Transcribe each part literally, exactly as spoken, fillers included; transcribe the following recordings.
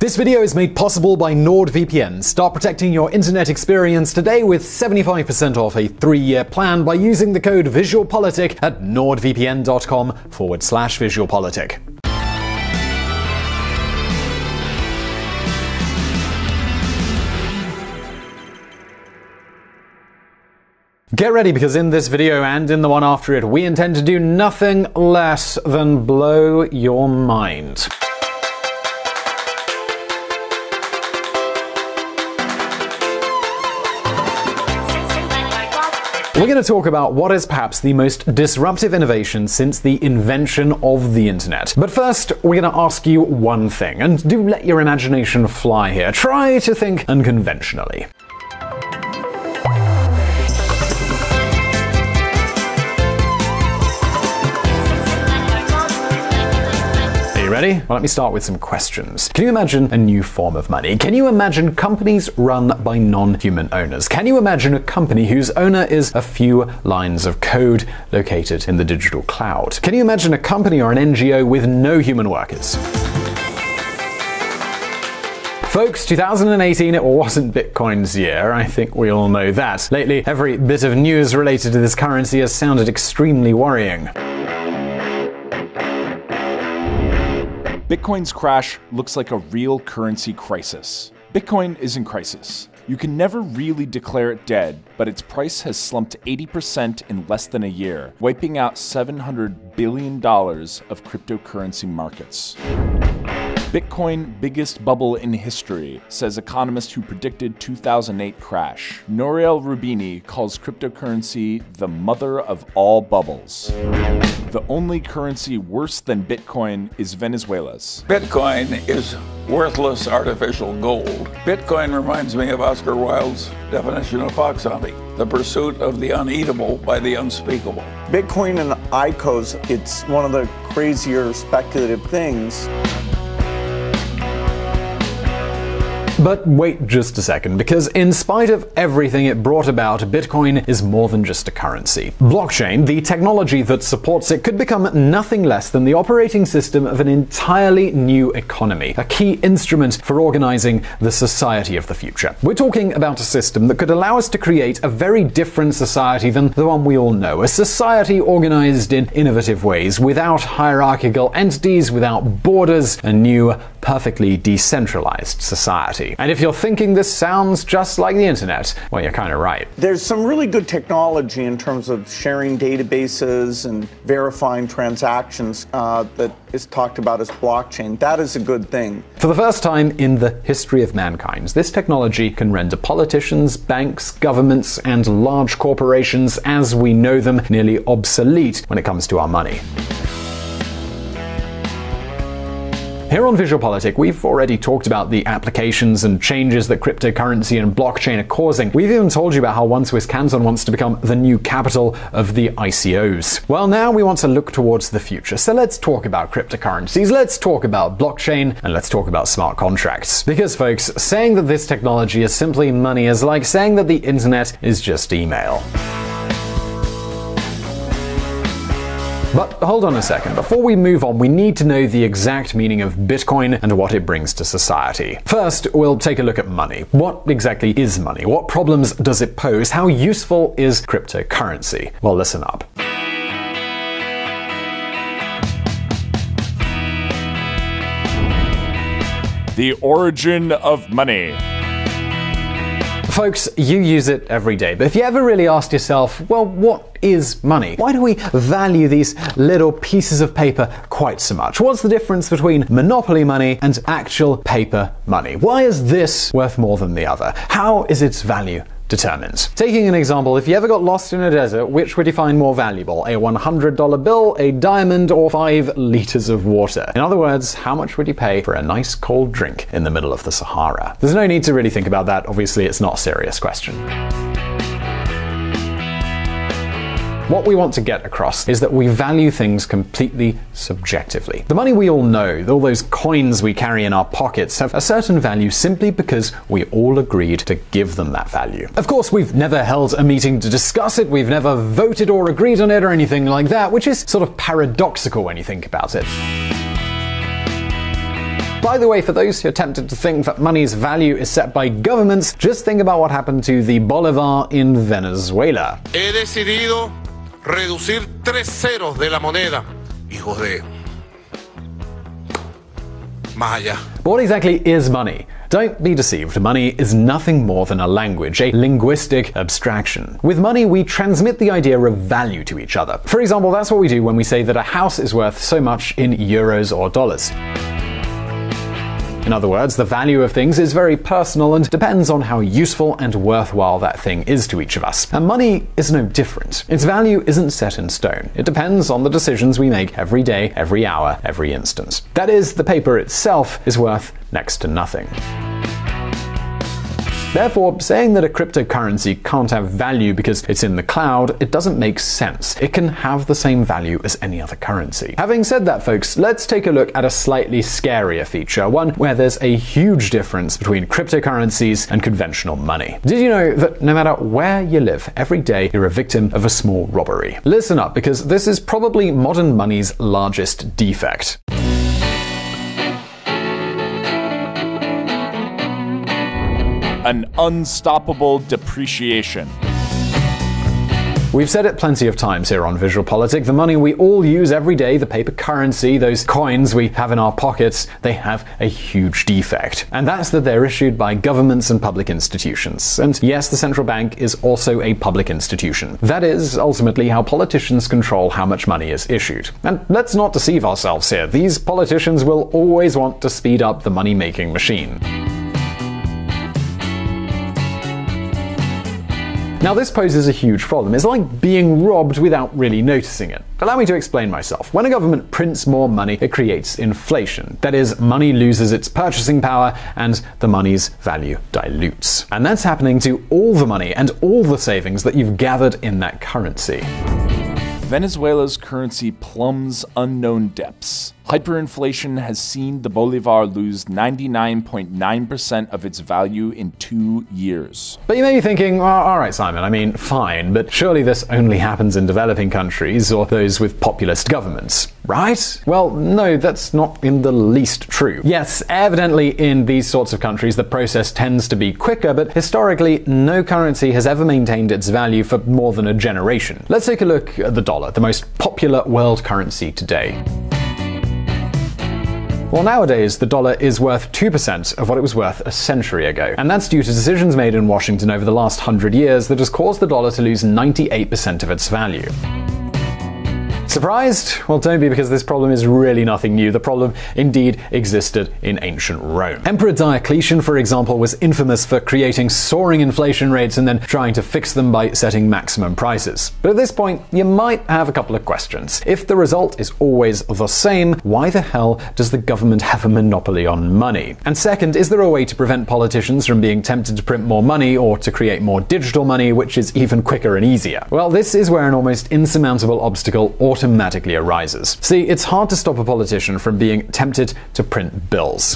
This video is made possible by NordVPN. Start protecting your internet experience today with seventy-five percent off a three-year plan by using the code VisualPolitik at nordvpn.com forward slash VisualPolitik. Get ready, because in this video and in the one after it, we intend to do nothing less than blow your mind. We're going to talk about what is perhaps the most disruptive innovation since the invention of the internet. But first, we're going to ask you one thing, and do let your imagination fly here. Try to think unconventionally. Ready? Well, let me start with some questions. Can you imagine a new form of money? Can you imagine companies run by non-human owners? Can you imagine a company whose owner is a few lines of code located in the digital cloud? Can you imagine a company or an N G O with no human workers? Folks, two thousand eighteen, it wasn't Bitcoin's year. I think we all know that. Lately, every bit of news related to this currency has sounded extremely worrying. Bitcoin's crash looks like a real currency crisis. Bitcoin is in crisis. You can never really declare it dead, but its price has slumped eighty percent in less than a year, wiping out seven hundred billion dollars of cryptocurrency markets. Bitcoin biggest bubble in history, says economist who predicted two thousand eight crash. Nouriel Roubini calls cryptocurrency the mother of all bubbles. The only currency worse than Bitcoin is Venezuela's. Bitcoin is worthless artificial gold. Bitcoin reminds me of Oscar Wilde's definition of fox hunting, the pursuit of the uneatable by the unspeakable. Bitcoin and I C Os, it's one of the crazier speculative things. But wait just a second, because in spite of everything it brought about, Bitcoin is more than just a currency. Blockchain, the technology that supports it, could become nothing less than the operating system of an entirely new economy, a key instrument for organizing the society of the future. We're talking about a system that could allow us to create a very different society than the one we all know, a society organized in innovative ways, without hierarchical entities, without borders, a new, perfectly decentralized society. And if you're thinking this sounds just like the internet, well, you're kind of right. There's some really good technology in terms of sharing databases and verifying transactions uh, that is talked about as blockchain. That is a good thing. For the first time in the history of mankind, this technology can render politicians, banks, governments, and large corporations as we know them nearly obsolete when it comes to our money. Here on VisualPolitik, we've already talked about the applications and changes that cryptocurrency and blockchain are causing. We've even told you about how one Swiss canton wants to become the new capital of the I C Os. Well, now we want to look towards the future. So let's talk about cryptocurrencies, let's talk about blockchain, and let's talk about smart contracts. Because, folks, saying that this technology is simply money is like saying that the internet is just email. But hold on a second. Before we move on, we need to know the exact meaning of Bitcoin and what it brings to society. First, we'll take a look at money. What exactly is money? What problems does it pose? How useful is cryptocurrency? Well, listen up. The origin of money. Folks, you use it every day, but if you ever really asked yourself, well, what is money? Why do we value these little pieces of paper quite so much? What's the difference between monopoly money and actual paper money? Why is this worth more than the other? How is its value determined? Taking an example, if you ever got lost in a desert, which would you find more valuable? A one hundred dollar bill, a diamond, or five liters of water? In other words, how much would you pay for a nice cold drink in the middle of the Sahara? There's no need to really think about that. Obviously, it's not a serious question. What we want to get across is that we value things completely subjectively. The money we all know, all those coins we carry in our pockets, have a certain value simply because we all agreed to give them that value. Of course, we've never held a meeting to discuss it, we've never voted or agreed on it or anything like that, which is sort of paradoxical when you think about it. By the way, for those who are tempted to think that money's value is set by governments, just think about what happened to the bolivar in Venezuela. He decidido reducir tres ceros de la moneda. Hijos de... Más allá. What exactly is money? Don't be deceived, money is nothing more than a language, a linguistic abstraction. With money, we transmit the idea of value to each other. For example, that's what we do when we say that a house is worth so much in euros or dollars. In other words, the value of things is very personal and depends on how useful and worthwhile that thing is to each of us. And money is no different. Its value isn't set in stone. It depends on the decisions we make every day, every hour, every instant. That is, the paper itself is worth next to nothing. Therefore, saying that a cryptocurrency can't have value because it's in the cloud, it doesn't make sense. It can have the same value as any other currency. Having said that, folks, let's take a look at a slightly scarier feature, one where there's a huge difference between cryptocurrencies and conventional money. Did you know that no matter where you live, every day you're a victim of a small robbery? Listen up, because this is probably modern money's largest defect. An unstoppable depreciation. We've said it plenty of times here on VisualPolitik, the money we all use every day, the paper currency, those coins we have in our pockets, they have a huge defect. And that's that they're issued by governments and public institutions. And yes, the central bank is also a public institution. That is ultimately how politicians control how much money is issued. And let's not deceive ourselves here. These politicians will always want to speed up the money-making machine. Now, this poses a huge problem. It's like being robbed without really noticing it. Allow me to explain myself. When a government prints more money, it creates inflation. That is, money loses its purchasing power and the money's value dilutes. And that's happening to all the money and all the savings that you've gathered in that currency. Venezuela's currency plumbs unknown depths. Hyperinflation has seen the bolivar lose ninety-nine point nine percent of its value in two years. But you may be thinking, well, alright Simon, I mean, fine, but surely this only happens in developing countries or those with populist governments, right? Well, no, that's not in the least true. Yes, evidently in these sorts of countries the process tends to be quicker, but historically no currency has ever maintained its value for more than a generation. Let's take a look at the dollar, the most popular world currency today. Well, nowadays, the dollar is worth two percent of what it was worth a century ago. And that's due to decisions made in Washington over the last hundred years that has caused the dollar to lose ninety-eight percent of its value. Surprised? Well, don't be, because this problem is really nothing new. The problem indeed existed in ancient Rome. Emperor Diocletian, for example, was infamous for creating soaring inflation rates and then trying to fix them by setting maximum prices. But at this point, you might have a couple of questions. If the result is always the same, why the hell does the government have a monopoly on money? And second, is there a way to prevent politicians from being tempted to print more money or to create more digital money, which is even quicker and easier? Well, this is where an almost insurmountable obstacle automatically arises. See, it's hard to stop a politician from being tempted to print bills.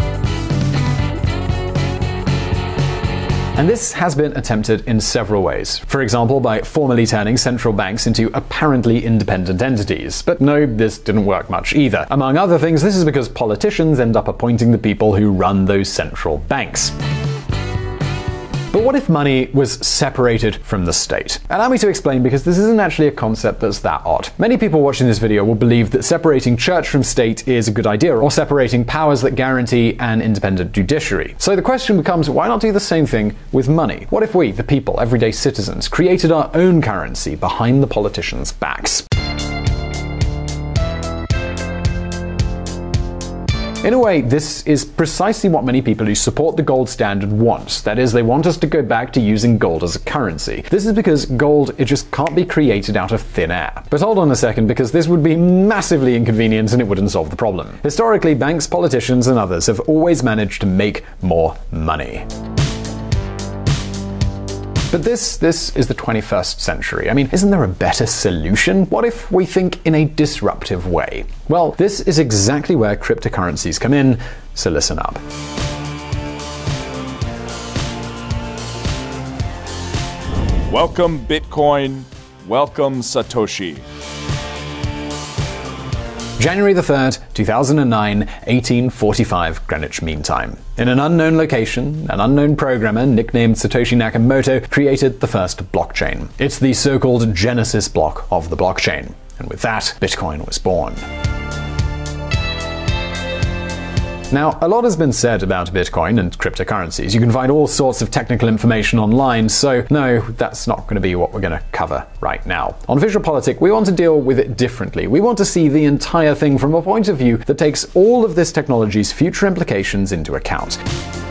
And this has been attempted in several ways. For example, by formally turning central banks into apparently independent entities. But no, this didn't work much either. Among other things, this is because politicians end up appointing the people who run those central banks. But what if money was separated from the state? Allow me to explain, because this isn't actually a concept that's that odd. Many people watching this video will believe that separating church from state is a good idea, or separating powers that guarantee an independent judiciary. So the question becomes, why not do the same thing with money? What if we, the people, everyday citizens, created our own currency behind the politicians' backs? In a way, this is precisely what many people who support the gold standard want. That is, they want us to go back to using gold as a currency. This is because gold, it just can't be created out of thin air. But hold on a second, because this would be massively inconvenient and it wouldn't solve the problem. Historically, banks, politicians, and others have always managed to make more money. But this, this is the twenty-first century. I mean, isn't there a better solution? What if we think in a disruptive way? Well, this is exactly where cryptocurrencies come in, so listen up. Welcome Bitcoin, welcome Satoshi. January the third, two thousand nine, eighteen forty-five Greenwich Mean Time. In an unknown location, an unknown programmer nicknamed Satoshi Nakamoto created the first blockchain. It's the so-called Genesis block of the blockchain. And with that, Bitcoin was born. Now, a lot has been said about Bitcoin and cryptocurrencies. You can find all sorts of technical information online, so no, that's not going to be what we're going to cover right now. On VisualPolitik, we want to deal with it differently. We want to see the entire thing from a point of view that takes all of this technology's future implications into account.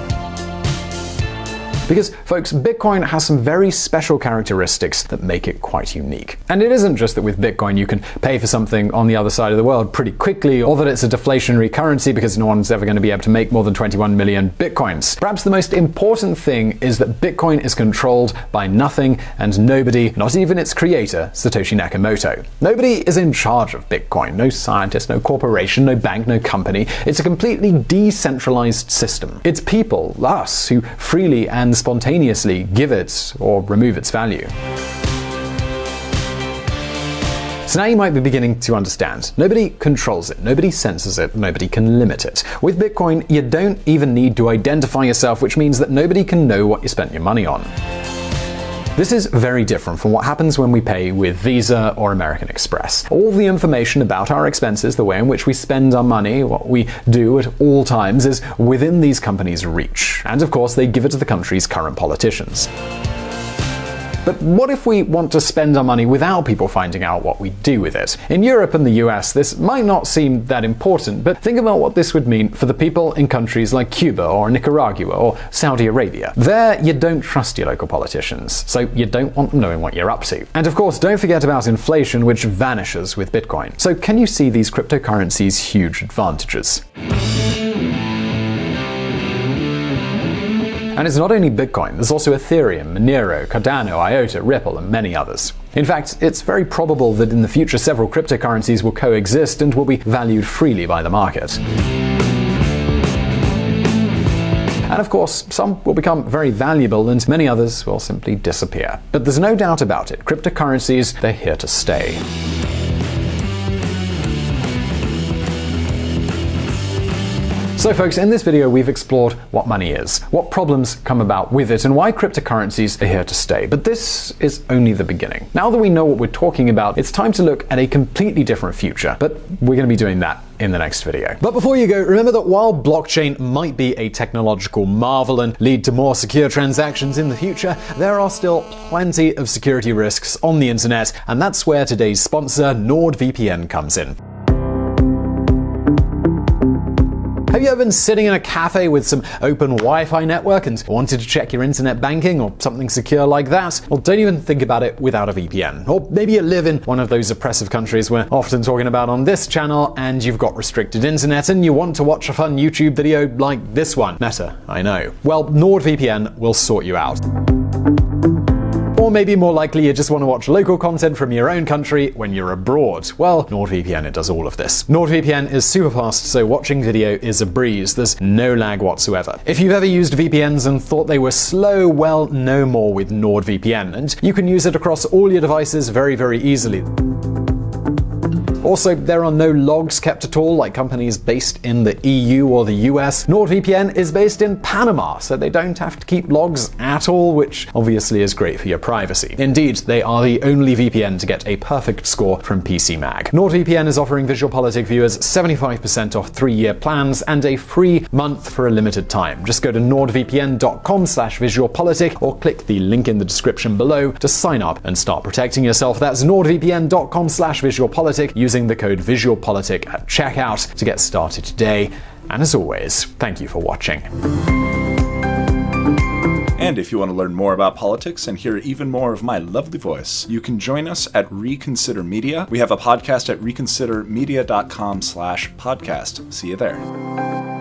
Because, folks, Bitcoin has some very special characteristics that make it quite unique. And it isn't just that with Bitcoin you can pay for something on the other side of the world pretty quickly, or that it's a deflationary currency because no one's ever going to be able to make more than twenty-one million Bitcoins. Perhaps the most important thing is that Bitcoin is controlled by nothing and nobody, not even its creator, Satoshi Nakamoto. Nobody is in charge of Bitcoin. No scientist, no corporation, no bank, no company. It's a completely decentralized system. It's people, us, who freely and spontaneously give it or remove its value. So now you might be beginning to understand. Nobody controls it, nobody censors it, nobody can limit it. With Bitcoin, you don't even need to identify yourself, which means that nobody can know what you spent your money on. This is very different from what happens when we pay with Visa or American Express. All the information about our expenses, the way in which we spend our money, what we do at all times, is within these companies' reach. And of course, they give it to the country's current politicians. But what if we want to spend our money without people finding out what we do with it? In Europe and the U S, this might not seem that important, but think about what this would mean for the people in countries like Cuba or Nicaragua or Saudi Arabia. There, you don't trust your local politicians, so you don't want them knowing what you're up to. And of course, don't forget about inflation, which vanishes with Bitcoin. So can you see these cryptocurrencies' huge advantages? And it's not only Bitcoin, there's also Ethereum, Monero, Cardano, IOTA, Ripple, and many others. In fact, it's very probable that in the future several cryptocurrencies will coexist and will be valued freely by the market. And of course, some will become very valuable and many others will simply disappear. But there's no doubt about it, cryptocurrencies, they're here to stay. So folks, in this video we've explored what money is, what problems come about with it, and why cryptocurrencies are here to stay. But this is only the beginning. Now that we know what we're talking about, it's time to look at a completely different future. But we're going to be doing that in the next video. But before you go, remember that while blockchain might be a technological marvel and lead to more secure transactions in the future, there are still plenty of security risks on the internet, and that's where today's sponsor, NordVPN, comes in. Have you ever been sitting in a cafe with some open Wi-Fi network and wanted to check your internet banking or something secure like that? Well, don't even think about it without a V P N. Or maybe you live in one of those oppressive countries we're often talking about on this channel and you've got restricted internet and you want to watch a fun YouTube video like this one. Meta, I know. Well, NordVPN will sort you out. Or maybe more likely you just want to watch local content from your own country when you're abroad. Well, NordVPN, it does all of this. NordVPN is super fast, so watching video is a breeze. There's no lag whatsoever. If you've ever used V P Ns and thought they were slow, well, no more with NordVPN, and you can use it across all your devices very, very easily. Also, there are no logs kept at all like companies based in the E U or the U S. NordVPN is based in Panama, so they don't have to keep logs at all, which obviously is great for your privacy. Indeed, they are the only V P N to get a perfect score from P C Mag. NordVPN is offering VisualPolitik viewers seventy-five percent off three-year plans and a free month for a limited time. Just go to nordvpn.com slash VisualPolitik or click the link in the description below to sign up and start protecting yourself. That's nordvpn.com slash VisualPolitik using the code VisualPolitik at checkout to get started today. And as always, thank you for watching. And if you want to learn more about politics and hear even more of my lovely voice, you can join us at Reconsider Media. We have a podcast at reconsider media dot com slash podcast. See you there.